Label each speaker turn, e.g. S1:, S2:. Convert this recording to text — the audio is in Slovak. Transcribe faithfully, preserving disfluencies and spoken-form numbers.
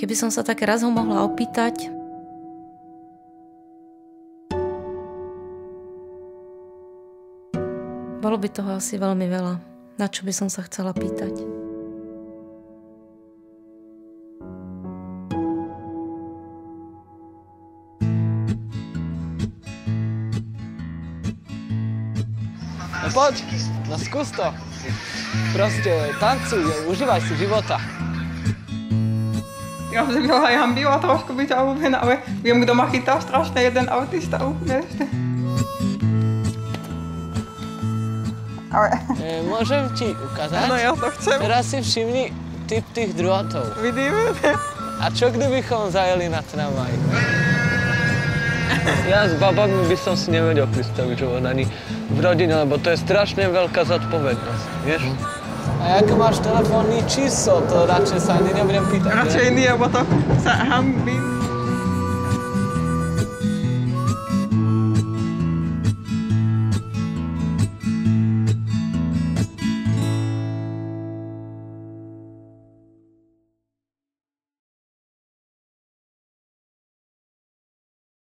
S1: Keby som sa tak raz ho mohla opýtať, bolo by toho asi veľmi veľa, na čo by som sa chcela pýtať.
S2: No poď, no skús to. Proste tancuj, užívaj si života.
S3: Já jsem byla jambila trošku být aluběna, ale vím, kdo má chytal strašně jeden autista úplně ještě. Ale...
S2: E, môžem ti ukázať?
S3: Áno, ja to chcem.
S2: Teraz si všimni typ tých drôtov.
S3: Vidíme?
S2: A čo kdybychom zajeli na tramvaj? Ja s babami by som si nevedel predstaviť život ani v rodine, lebo to je strašne veľká zodpovednosť, vieš? A ako máš telefónne číslo, to radšej sa ani nebudem pýtať.
S3: Radšej nie, lebo to sa hambím.